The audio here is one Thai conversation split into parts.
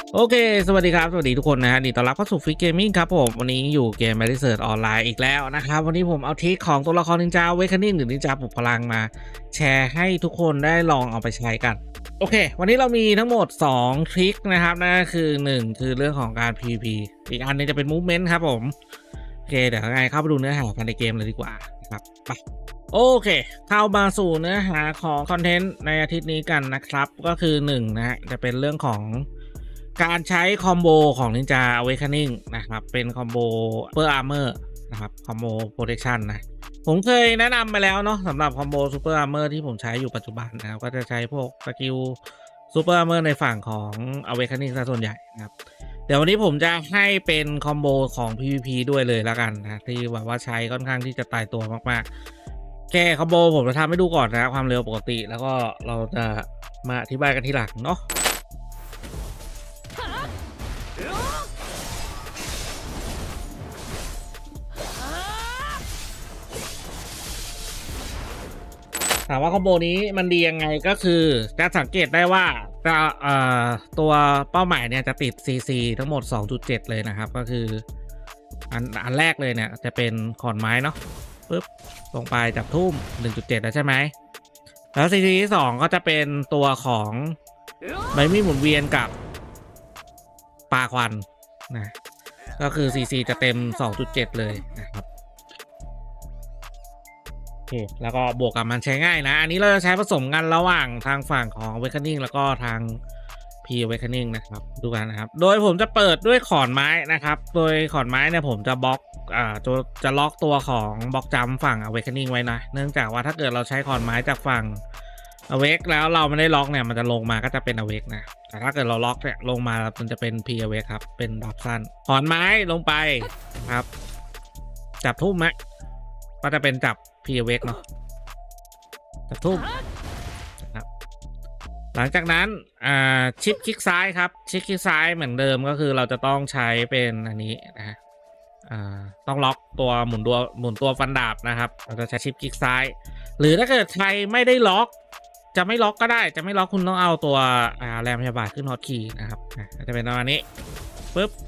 โอเคสวัสดีครับสวัสดีทุกคนนะฮะดีต้อนรับเข้าสู่ฟิกเกมมิ่งครับผมวันนี้อยู่เกม m a d i s ออนไลน์อีกแล้วนะครับวันนี้ผมเอาทริคของตัวละครนินจาเวคนิ่งหรือนินจาปลุกพลังมาแชร์ให้ทุกคนได้ลองเอาไปใช้กันโอเควันนี้เรามีทั้งหมด2ทริคนะครับนั่นก็คือ1คือเรื่องของการ PVP อีกอันนึงจะเป็น Movement ครับผมโอเคเดี๋ยวยังไงเข้าไปดูเนื้อหากันในเกมเลยดีกว่าครับไปโอเคเข้ามาสู่เนื้อหาของคอนเทนต์ในอาทิตย์นี้กันนะครับก็คือ1นะฮะจะเป็นเรื่องของการใช้คอมโบของ Ninja Awakening นะครับเป็นคอมโบ Super Armor นะครับคอมโบ Protection นะผมเคยแนะนำไปแล้วเนาะสำหรับคอมโบ Super Armor ที่ผมใช้อยู่ปัจจุบันนะครับก็จะใช้พวกสกิล Super Armor ในฝั่งของ Awakening ซะส่วนใหญ่นะครับเดี๋ยววันนี้ผมจะให้เป็นคอมโบของ PVP ด้วยเลยแล้วกันนะที่แบบว่าใช้ค่อนข้างที่จะตายตัวมากๆแค่คอมโบผมจะทำให้ดูก่อนนะความเร็วปกติแล้วก็เราจะมาอธิบายกันทีหลังเนาะถามว่าคอมโบนี้มันดียังไงก็คือจะสังเกตได้ว่าจะตัวเป้าหมายเนี่ยจะติด CC ทั้งหมด 2.7 เลยนะครับก็คืออันแรกเลยเนี่ยจะเป็นขอนไม้เนาะปึ๊บลงไปจับทุ่ม 1.7 แล้วใช่ไหมแล้ว CC ที่2ก็จะเป็นตัวของใบมีดหมุนเวียนกับปลาควันนะก็คือ CC จะเต็ม 2.7 เลยนะครับแล้วก็บวกกับมันใช้ง่ายนะอันนี้เราจะใช้ผสมกันระหว่างทางฝั่งของ Awakening แล้วก็ทาง P Awakening นะครับดูกันนะครับโดยผมจะเปิดด้วยขอนไม้นะครับโดยขอนไม้เนี่ยผมจะบล็อกจะล็อกตัวของบล็อกจัมฝั่ง Awakening ไว้นะเนื่องจากว่าถ้าเกิดเราใช้ขอนไม้จากฝั่ง Awake แล้วเราไม่ได้ล็อกเนี่ยมันจะลงมาก็จะเป็น Awake นะแต่ถ้าเกิดเราล็อกเนี่ยลงมามันจะเป็น P Awake ครับเป็นดาบสั้นขอนไม้ลงไปครับจับทุ่มไหมก็จะเป็นจับพีเวกเนาะจับทุ่มนะครับหลังจากนั้นชิปคลิกซ้ายครับชิปคลิกซ้ายเหมือนเดิมก็คือเราจะต้องใช้เป็นอันนี้นะฮะต้องล็อกตัวหมุนตัวฟันดาบนะครับเราจะใช้ชิปคลิกซ้ายหรือถ้าเกิดใครไม่ได้ล็อกจะไม่ล็อกก็ได้จะไม่ล็อกคุณต้องเอาตัวแรมพยาบาทขึ้นฮอตคีย์นะครับจะเป็นประมาณนี้ปึ๊บ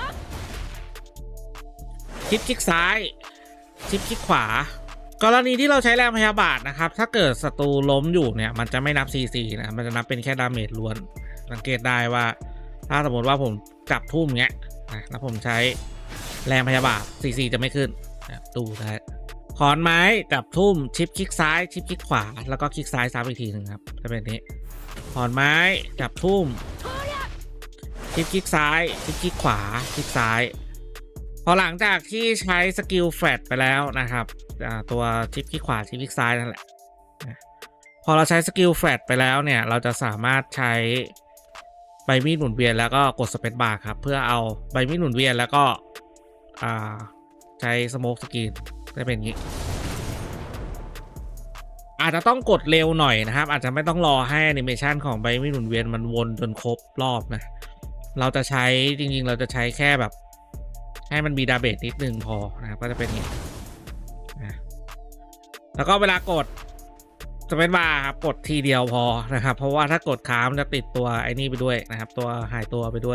ชิปคลิกซ้ายชิปคลิกขวากรณีที่เราใช้แรงพยาบาทนะครับถ้าเกิดศัตรูล้มอยู่เนี่ยมันจะไม่นับ CC นะมันจะนับเป็นแค่ดาเมจล้วนสังเกตได้ว่าถ้าสมมติว่าผมจับทุ่มเงี้ยนะแล้วผมใช้แรงพยาบาท CC จะไม่ขึ้นดูได้ขอนไม้จับทุ่มชิปคลิกซ้ายชิปคลิกขวาแล้วก็คลิกซ้ายซ้ำอีกทีหนึ่งครับจะเป็นนี้ขอนไม้จับทุ่มชิปคลิกซ้ายชิปคลิกขวาคลิกซ้ายพอหลังจากที่ใช้สกิลแฟลตไปแล้วนะครับตัวชิปคลิกขวาชิปคลิกซ้ายนั่นแหละพอเราใช้สกิลแฟลตไปแล้วเนี่ยเราจะสามารถใช้ใบมีดหมุนเวียนแล้วก็กดสเปซบาร์ครับเพื่อเอาใบมีดหมุนเวียนแล้วก็ใช้สโมกสกรีนได้เป็นอย่างนี้อาจจะต้องกดเร็วหน่อยนะครับอาจจะไม่ต้องรอให้แอนิเมชันของใบมีดหมุนเวียนมันวนจนครบรอบนะเราจะใช้จริงๆเราจะใช้แค่แบบให้มันมีดาเมจนิดนึงพอนะครับก็จะเป็นอย่างนี้แล้วก็เวลากดจะเป็นบาร์ครับกดทีเดียวพอนะครับเพราะว่าถ้ากดค้างมันจะติดตัวไอ้นี่ไปด้วยนะครับตัวหายตัวไปด้วย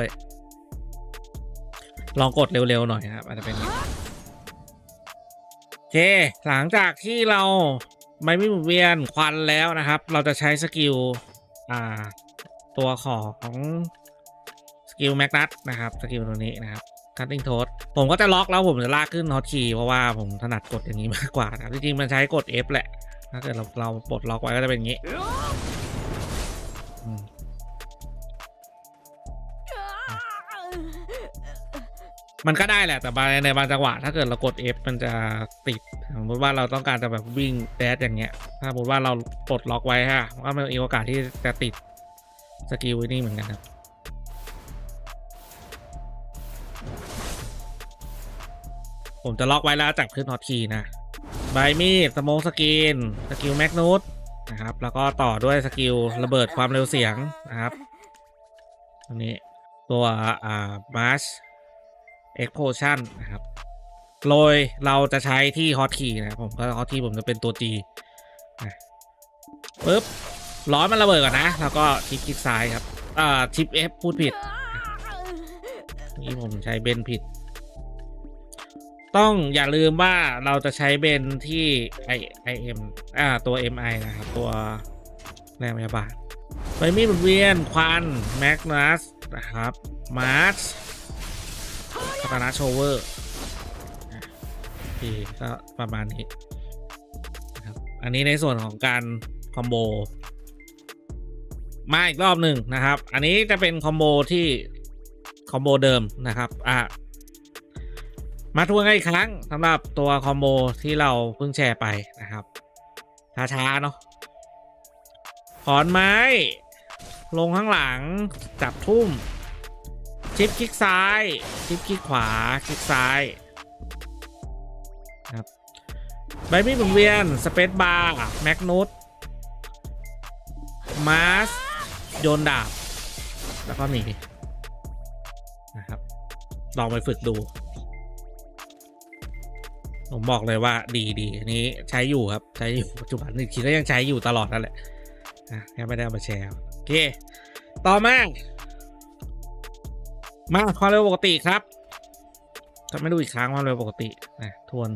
ลองกดเร็วๆหน่อยครับอาจจะเป็นอย่างนี้โอเคหลังจากที่เราไม่มีหมุนเวียนควันแล้วนะครับเราจะใช้สกิลตัวของสกิลแมกนัสนะครับสกิลตัวนี้นะครับคัตติ้งโทสผมก็จะล็อกแล้วผมจะลากขึ้นฮอตคีย์เพราะว่าผมถนัดกดอย่างนี้มากกว่านะจริงๆมันใช้กด F แหละถ้าเกิดเราปลดล็อกไว้ก็จะเป็นอย่างนี้มันก็ได้แหละแต่ในบางจังหวะถ้าเกิดเรากด F มันจะติดสมมติว่าเราต้องการจะแบบวิ่งแดชอย่างเงี้ยถ้าสมมติว่าเราปลดล็อกไว้ฮะว่ามันมีโอกาสที่จะติดสกิลนี่เหมือนกันครับผมจะล็อกไว้แล้วจับขึ้นฮอตคีย์นะใบมีดสโมกสกินสกิลแมกนูสนะครับแล้วก็ต่อด้วยสกิลระเบิดความเร็วเสียงนะครับอันนี้ตัวมาร์ชเอ็กโพชั่นนะครับโดยเราจะใช้ที่ฮอตคีย์นะผมก็ฮอตคีย์ผมจะเป็นตัว G ปึ๊บล้อมันระเบิดก่อนนะแล้วก็ชิปคลิกซ้ายครับชิป F พูดผิดนี่ผมใช้เบนผิดต้องอย่าลืมว่าเราจะใช้เบนที่ IM ตัว MI นะครับตัวแรงพยาบาลไปมีหมุนเวียนควันแมกนัสนะครับมาร์ชคาตานาโชเวอร์ที่ก็ประมาณนี้นะครับอันนี้ในส่วนของการคอมโบมาอีกรอบหนึ่งนะครับอันนี้จะเป็นคอมโบที่คอมโบเดิมนะครับมาทวนกันอีกครั้งสำหรับตัวคอมโบที่เราเพิ่งแชร์ไปนะครับช้าๆเนาะถอนไม้ลงข้างหลังจับทุ่มชิปคลิกซ้ายชิปคลิกขวาคลิกซ้ายครับใบมีดหมุนเวียนสเปซบาร์แมกนุสมาสโยนดาบแล้วก็หนีนะครับลองไปฝึกดูผมบอกเลยว่าดีอันนี้ใช้อยู่ครับใช้อยู่ปัจจุบันอีกทีก็ยังใช้อยู่ตลอดนั่นแหละแค่ไม่ได้เอามาแชร์โอเคต่อมาความเร็วปกติครับจะไม่ดูอีกครั้งความเร็วปกตินะทวน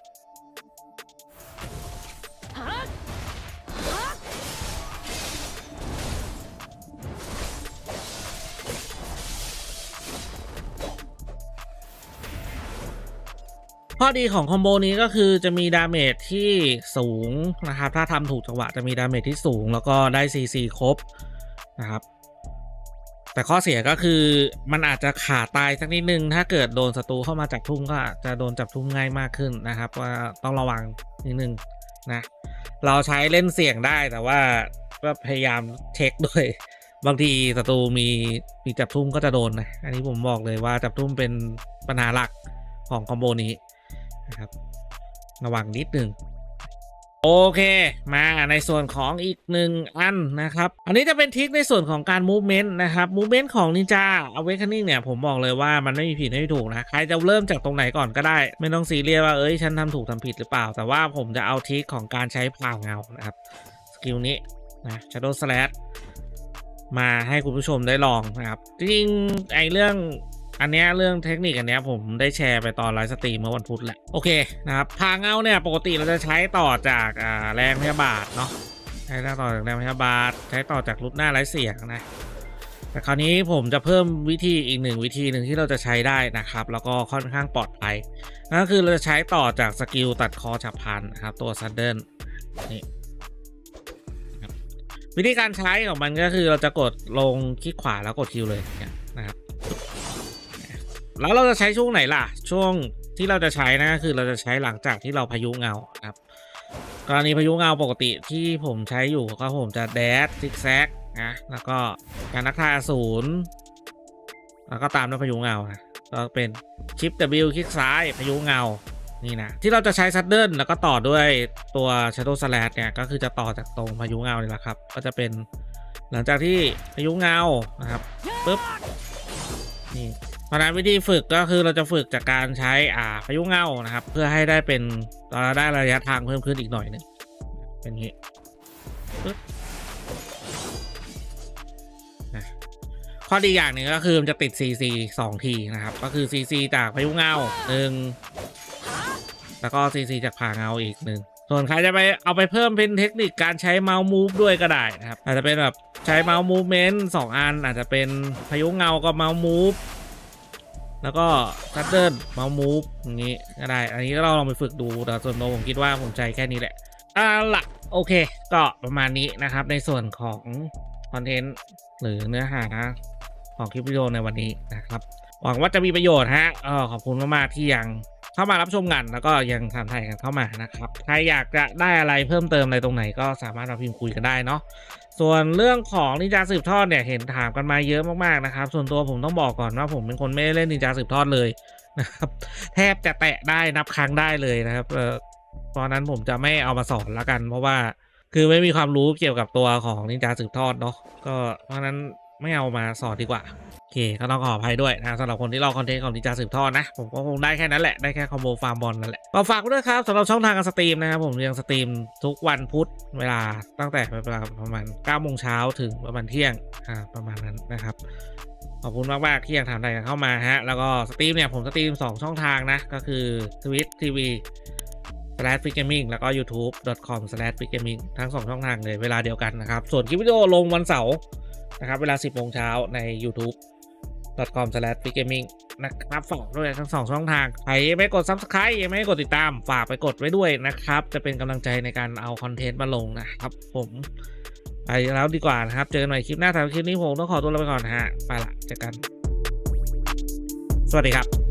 ข้อดีของคอมโบนี้ก็คือจะมีดาเมจที่สูงนะครับถ้าทำถูกจังหวะจะมีดาเมจที่สูงแล้วก็ได้CCครบนะครับแต่ข้อเสียก็คือมันอาจจะขาดตายสักนิดนึงถ้าเกิดโดนศัตรูเข้ามาจับทุ่มก็จะโดนจับทุ่มง่ายมากขึ้นนะครับว่าต้องระวังนิดนึงนะเราใช้เล่นเสี่ยงได้แต่ว่าก็พยายามเช็คด้วยบางทีศัตรูมีจับทุ่มก็จะโดนนะอันนี้ผมบอกเลยว่าจับทุ่มเป็นปัญหาหลักของคอมโบนี้นะครับระวังนิดนึงโอเคมาในส่วนของอีกหนึ่งอันนะครับอันนี้จะเป็นทริคในส่วนของการ movement นะครับ movement ของ Ninja Awakening เนี่ยผมบอกเลยว่ามันไม่มีผิดไม่มีถูกนะใครจะเริ่มจากตรงไหนก่อนก็ได้ไม่ต้องซีเรียสว่าฉันทำถูกทำผิดหรือเปล่าแต่ว่าผมจะเอาทริคของการใช้พลางเงานะครับสกิลนี้นะ Shadow Slash มาให้คุณผู้ชมได้ลองนะครับจริงๆเรื่องเทคนิคอันนี้ผมได้แชร์ไปตอนไลฟ์สตรีมเมื่อวันพุธแหละโอเคนะครับพาเงาเนี่ยปกติเราจะใช้ต่อจากแรงพยาบาทเนาะใช้ต่อจากแรงพยาบาทใช้ต่อจากรูปหน้าไร้เสียงนะแต่คราวนี้ผมจะเพิ่มวิธีอีกหนึ่งวิธีหนึ่งที่เราจะใช้ได้นะครับแล้วก็ค่อนข้างปลอดภัยนั่นก็คือเราจะใช้ต่อจากสกิลตัดคอฉับพลันนะครับตัวซัดเดิลนี่วิธีการใช้ของมันก็คือเราจะกดลงคลิกขวาแล้วกดคิวเลยนะครับแล้วเราจะใช้ช่วงไหนล่ะช่วงที่เราจะใช้นะก็คือเราจะใช้หลังจากที่เราพายุเงาครับกรณีพายุเงาปกติที่ผมใช้อยู่ก็ผมจะแดชซิกแซกนะแล้วก็การนักทาย0แล้วก็ตามด้วยพายุเงานะก็เป็นชิป W คลิกซ้ายพายุเงานี่นะที่เราจะใช้ซัดเดิลแล้วก็ต่อด้วยตัว Shadow Slash เนี่ยก็คือจะต่อจากตรงพายุเงานี่แหละครับก็จะเป็นหลังจากที่พายุเงานะครับปึ๊บนี่เพราะนั้นวิธีฝึกก็คือเราจะฝึกจากการใช้พายุเงานะครับเพื่อให้ได้เป็นเราได้ระยะทางเพิ่มขึ้นอีกหน่อยนึงเป็นอย่างนี้ปึ๊บข้อดีอย่างหนึ่งก็คือมันจะติด CC 2 ทีนะครับก็คือ CC จากพายุเงา1แล้วก็ CC จากผ่าเงาอีก1ส่วนใครจะไปเอาไปเพิ่มเป็นเทคนิคการใช้เมาส์มูฟด้วยก็ได้นะครับอาจจะเป็นแบบใช้เมาส์มูฟเมนต์2 อันอาจจะเป็นพายุเงาก็เมาส์มูฟแล้วก็ซัดเดิลเมาส์มูฟอย่างนี้ก็ได้อันนี้ก็ลองไปฝึกดูแต่ส่วนตัวผมคิดว่าผมใช้แค่นี้แหละล่ะโอเคก็ประมาณนี้นะครับในส่วนของคอนเทนต์หรือเนื้อหาของคลิปวิดีโอในวันนี้นะครับหวังว่าจะมีประโยชน์ฮะขอบคุณมากๆที่ยังเข้ามารับชมกันแล้วก็ยังทำไทยกันเข้ามานะครับใครอยากจะได้อะไรเพิ่มเติมอะไรตรงไหนก็สามารถมาพิมพ์คุยกันได้เนาะส่วนเรื่องของนินจาสืบทอดเนี่ยเห็นถามกันมาเยอะมากๆนะครับส่วนตัวผมต้องบอกก่อนว่าผมเป็นคนไม่ได้เล่นนินจาสืบทอดเลยนะครับแทบจะแตะได้นับครั้งได้เลยนะครับเพราะนั้นผมจะไม่เอามาสอนละกันเพราะว่าคือไม่มีความรู้เกี่ยวกับตัวของนินจาสืบทอดเนาะก็เพราะนั้นไม่เอามาสอนดีกว่าโอเคเคก็ต้องขออภัยด้วยนะสำหรับคนที่รอคอนเทนต์ของนินจาสืบทอดนะผมก็คงได้แค่นั้นแหละได้แค่คอมโบฟาร์มบอลนั่นแหละก็ฝากด้วยครับสำหรับช่องทางการสตรีมนะครับผมยังสตรีมทุกวันพุธเวลาตั้งแต่เวลาประมาณ9 โมงเช้าถึงประมาณเที่ยงประมาณนั้นนะครับขอบคุณมากๆที่ยังถามอะไรกันเข้ามาฮะแล้วก็สตรีมเนี่ยผมสตรีม2ช่องทางนะก็คือ Twitch TV /figgaming แล้วก็ youtube.com/figgaming ทั้ง2ช่องทางเลยเวลาเดียวกันนะครับส่วนคลิปวิดีโอลงวันเสาร์นะครับเวลา 10 โมงเช้าใน youtube.com/figgaming นะครับฝากด้วยทั้ง2ช่องทางใครไม่กด Subscribe ยังไม่กดติดตามฝากไปกดไว้ด้วยนะครับจะเป็นกำลังใจในการเอาคอนเทนต์มาลงนะครับผมไปแล้วดีกว่านะครับเจอกันใหม่คลิปหน้าแต่คลิปนี้ผมต้องขอตัวลาไปก่อนนะฮะไปละเจอกันสวัสดีครับ